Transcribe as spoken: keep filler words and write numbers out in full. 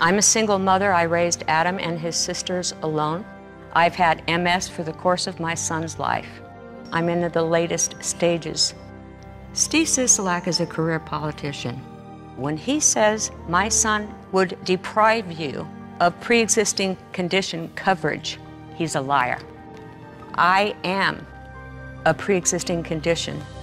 I'm a single mother. I raised Adam and his sisters alone. I've had M S for the course of my son's life. I'm in the latest stages. Steve Sisolak is a career politician. When he says my son would deprive you of pre-existing condition coverage, he's a liar. I am a pre-existing condition